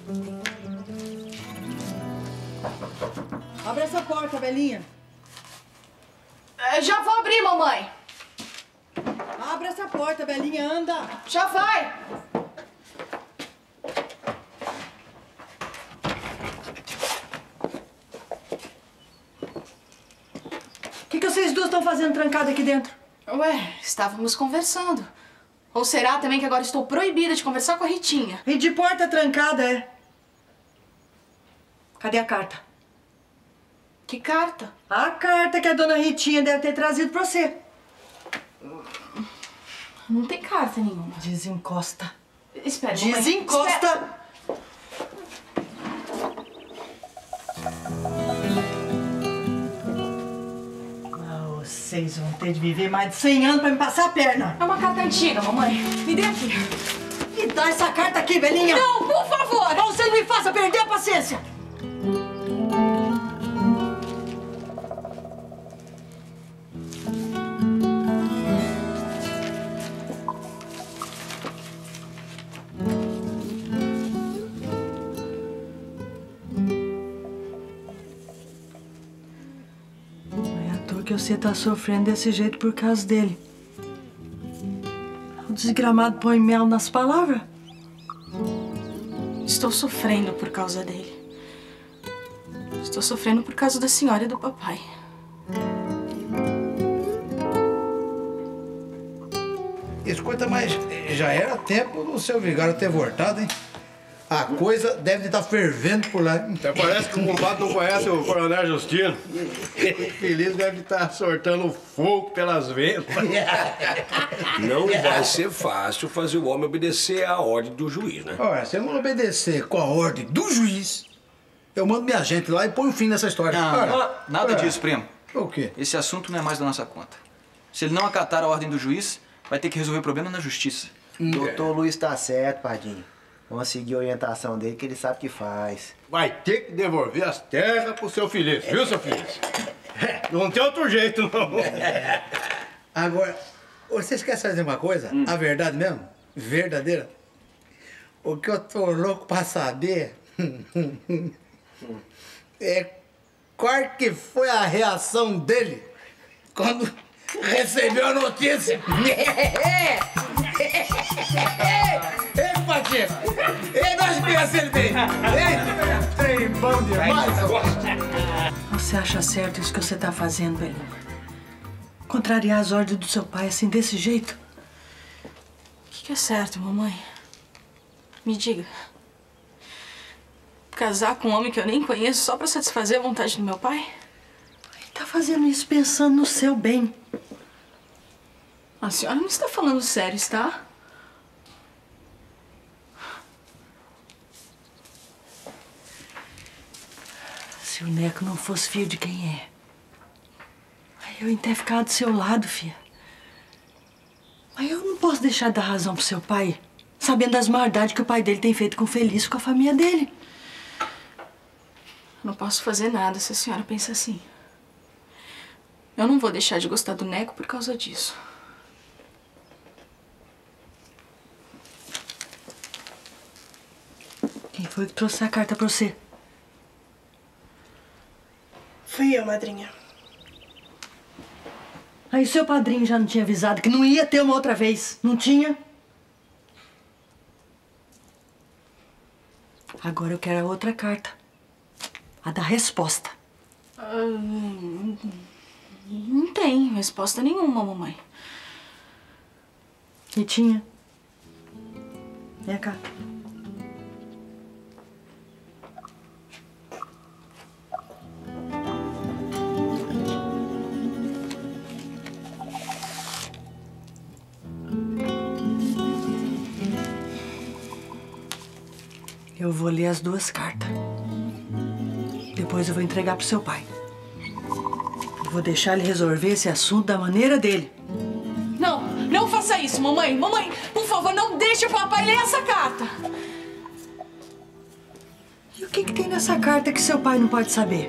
Abre essa porta, velhinha. Já vou abrir, mamãe. Abre essa porta, velhinha, anda. Já vai. O que vocês duas estão fazendo trancada aqui dentro? Ué, estávamos conversando. Ou será também que agora estou proibida de conversar com a Ritinha? E de porta trancada, é? Cadê a carta? Que carta? A carta que a dona Ritinha deve ter trazido pra você. Não tem carta nenhuma. Desencosta. Espera, mamãe. Desencosta! Espera. Vocês vão ter de viver mais de 100 anos pra me passar a perna. É uma carta antiga, mamãe. Me dê aqui. Me dá essa carta aqui, velhinha. Não, por favor. Ou você não me faça perder a paciência. Que você tá sofrendo desse jeito por causa dele. O desgramado põe mel nas palavras. Estou sofrendo por causa dele. Estou sofrendo por causa da senhora e do papai. Escuta, mas já era tempo do seu vigário ter voltado, hein? A coisa deve estar fervendo por lá. Até parece que o compadre não conhece o Coronel Justino. O Feliz deve estar soltando fogo pelas ventas. Não vai ser fácil fazer o homem obedecer à ordem do juiz, né? Olha, se eu não obedecer com a ordem do juiz, eu mando minha gente lá e põe um fim nessa história. Nada disso, primo. O quê? Esse assunto não é mais da nossa conta. Se ele não acatar a ordem do juiz, vai ter que resolver o problema na justiça. Doutor Luiz tá certo, Pardinho. Vamos seguir a orientação dele, que ele sabe o que faz. Vai ter que devolver as terras pro seu Feliz, viu, seu Feliz? Não tem outro jeito, não. Agora, vocês querem saber uma coisa? A verdade mesmo? Verdadeira? O que eu tô louco pra saber é qual que foi a reação dele quando recebeu a notícia. Ei, Patinho! Ei, nós conhecemos ele bem! Ei, trem bom demais! Você acha certo isso que você tá fazendo, velho? Contrariar as ordens do seu pai assim, desse jeito? O que é certo, mamãe? Me diga. Casar com um homem que eu nem conheço só pra satisfazer a vontade do meu pai? Ele tá fazendo isso pensando no seu bem. A senhora não está falando sério, está? Se o Neco não fosse filho de quem é, eu ia ter ficado do seu lado, filha. Mas eu não posso deixar de dar razão pro seu pai, sabendo das maldades que o pai dele tem feito com o Felício e com a família dele. Não posso fazer nada se a senhora pensa assim. Eu não vou deixar de gostar do Neco por causa disso. Quem foi que trouxe essa carta pra você? Fui eu, madrinha. Aí seu padrinho já não tinha avisado que não ia ter uma outra vez, não tinha? Agora eu quero a outra carta. A da resposta. Não tem resposta nenhuma, mamãe. Ritinha, vem cá. Eu vou ler as duas cartas. Depois eu vou entregar pro seu pai. Eu vou deixar ele resolver esse assunto da maneira dele. Não, não faça isso, mamãe. Mamãe, por favor, não deixe o papai ler essa carta. E o que tem nessa carta que seu pai não pode saber?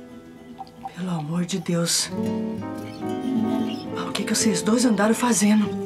Pelo amor de Deus. O que vocês dois andaram fazendo?